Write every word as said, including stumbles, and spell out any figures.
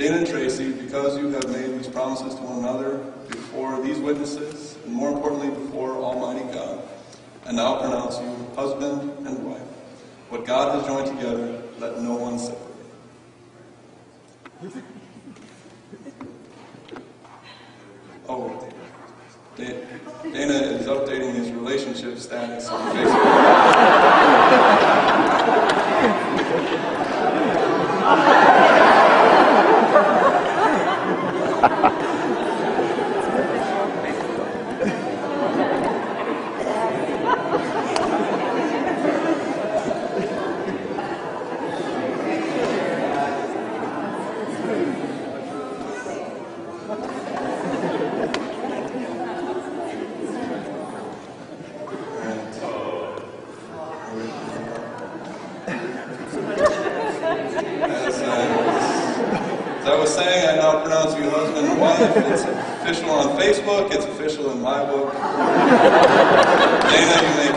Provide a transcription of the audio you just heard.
Dana and Tracy, because you have made these promises to one another before these witnesses, and more importantly before Almighty God, I now pronounce you husband and wife. What God has joined together, let no one separate. Oh, Dana is updating his relationship status on As I was saying, I now pronounce you husband and wife. It's official on Facebook. It's official in my book. Dana, you may